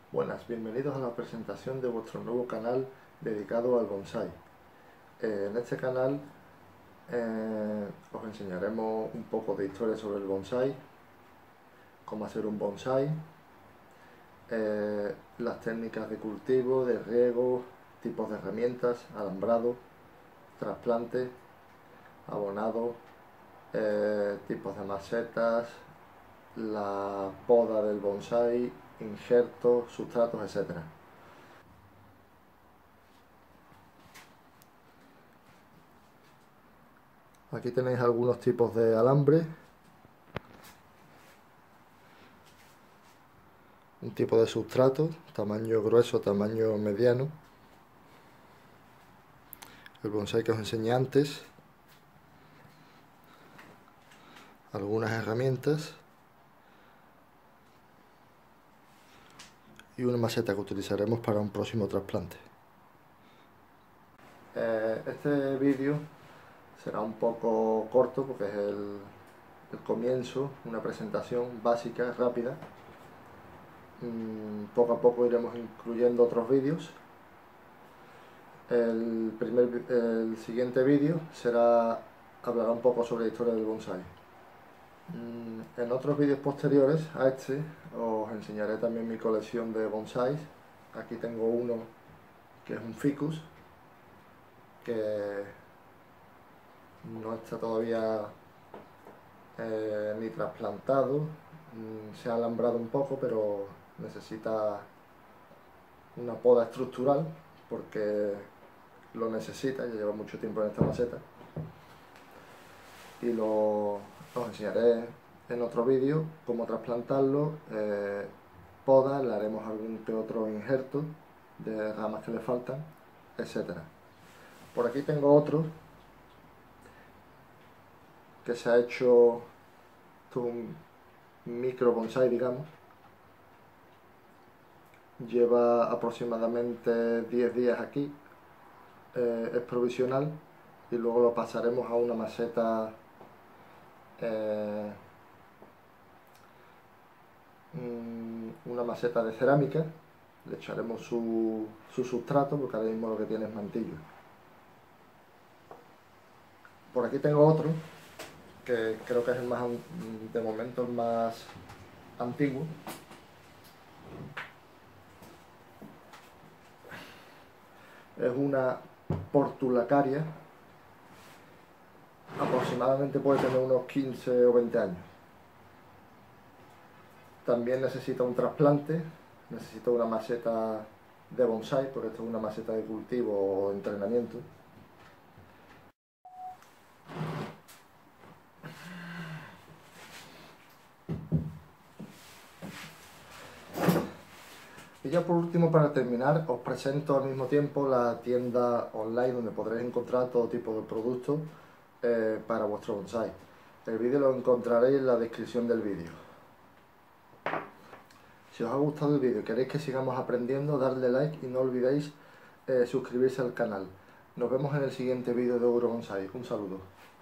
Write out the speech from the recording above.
Buenas, bienvenidos a la presentación de vuestro nuevo canal dedicado al bonsai. En este canal os enseñaremos un poco de historia sobre el bonsai, cómo hacer un bonsai, las técnicas de cultivo, de riego, tipos de herramientas, alambrado, trasplante, abonado, tipos de macetas, la poda del bonsai, injertos, sustratos, etc. Aquí tenéis algunos tipos de alambre, un tipo de sustrato, tamaño grueso, tamaño mediano, el bonsai que os enseñé antes, algunas herramientas y una maceta que utilizaremos para un próximo trasplante. Este vídeo será un poco corto porque es el comienzo, una presentación básica, rápida. Poco a poco iremos incluyendo otros vídeos. El siguiente vídeo hablará un poco sobre la historia del bonsai. En otros vídeos posteriores a este os enseñaré también mi colección de bonsais. Aquí tengo uno que es un ficus, que no está todavía ni trasplantado, se ha alambrado un poco, pero necesita una poda estructural porque lo necesita, ya lleva mucho tiempo en esta maceta y os enseñaré en otro vídeo cómo trasplantarlo, poda, le haremos algún que otro injerto de ramas que le faltan, etcétera. Por aquí tengo otro que se ha hecho un micro bonsai, digamos. Lleva aproximadamente 10 días aquí, es provisional y luego lo pasaremos a una maceta de cerámica. Le echaremos su sustrato porque ahora mismo lo que tiene es mantillo. Por aquí tengo otro que creo que es de momento el más antiguo. Es una portulacaria, aproximadamente puede tener unos 15 o 20 años. También necesita un trasplante, necesita una maceta de bonsai, porque esto es una maceta de cultivo o entrenamiento. Y ya por último, para terminar, os presento al mismo tiempo la tienda online donde podréis encontrar todo tipo de productos para vuestro bonsai. El vídeo lo encontraréis en la descripción del vídeo. Si os ha gustado el vídeo y queréis que sigamos aprendiendo, darle like y no olvidéis suscribirse al canal. Nos vemos en el siguiente vídeo de Eurobonsai. Un saludo.